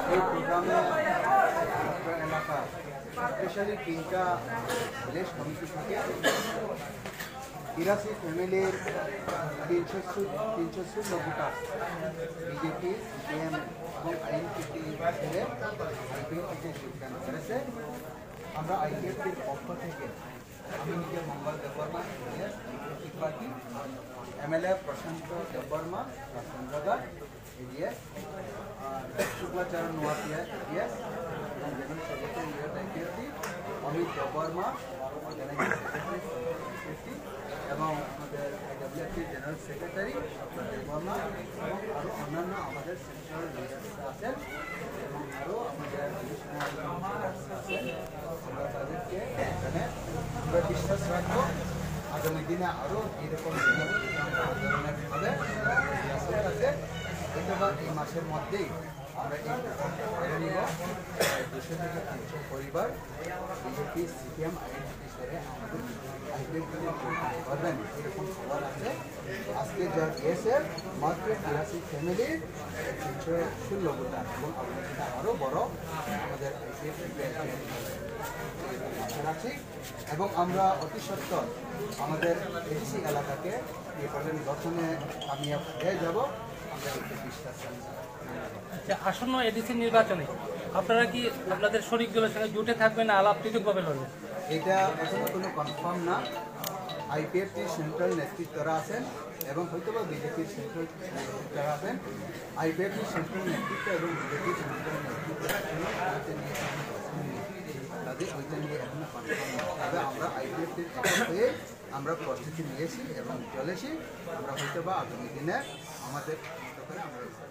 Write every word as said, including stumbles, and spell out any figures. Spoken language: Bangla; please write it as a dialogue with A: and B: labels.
A: এই প্রোগ্রামে এলাকা স্পেশালি তিনটা ভিলেজ কমিটি থেকে তিরাশি ফ্যামিলির তিনশো তিনশো ষোলো ভোটার বিজেপি সিপিএম এবং আইএনপিটি ছেড়ে আইপিএফটিতে যোগদান করেছে। আমরা আইপিএফটির পক্ষ থেকে আমি নিজে Mangal Debbarma IPFT party MLA Prashanta Debbarma Chandragarh ADS Shuklacharan Noapia ADS এবং general secretary US IPFT Amit Debbarma organising secretary এবং আমাদের WFT general secretary doctor Debbarma এবং আরও অন্যান্য আমাদের সেন্ট্রাল লিডার্সরা আছেন এবং আরও আমাদের ডিভিশনাল লিডার্সরা আছেন। আমরা তাদেরকে এখানে আমরা বিশ্বাস রাখবো আগামী দিনে আরও এইরকম ধরনের হবে রিহার্সাল আছে। হয়তোবা এই মাসের মধ্যেই আমরা এই করে নিব দুশো থেকে তিনশো পরিবার বিজেপি সিপিএম আইএনপিটি ছেড়ে আমাদের আইপিএফটি করবেন এরকম খবর আছে। আজকে যা গিয়েছে মাত্র তিরাশি ফ্যামিলির তিনশো ষোলো ভোটার এবং আমরা আরও বড় আমাদের আইপিএফটি রাখছি এবং আমরা অতি সত্তর আমাদের এডিসি এলাকাকে নির্বাচন গঠনে কামিয়াব হয়ে যাব আমরা একটু বিশ্বাস রাখছি।
B: আচ্ছা, আসন্ন এডিসি নির্বাচনে আপনারা কি আপনাদের শরিক দলের সঙ্গে জুটে থাকবেন না আলাপ পৃথকভাবে লড়বেন?
A: এটা এখনো কোনো কনফার্ম না। আইপিএফটির সেন্ট্রাল নেতৃত্বরা আছেন এবং হয়তোবা বিজেপির সেন্ট্রাল নেতৃত্বরা আছেন। আইপিএফটির সেন্ট্রাল নেতৃত্ব এবং বিজেপির সেন্ট্রাল নেতৃত্ব তাদের ওইটা নিয়ে এখনো কনফার্ম না। তবে আমরা আইপিএফটির হয়ে আমরা প্রস্তুতি নিয়েছি এবং চলেছি। আমরা হয়তোবা আগামী দিনে আমাদের মতো করে আমরা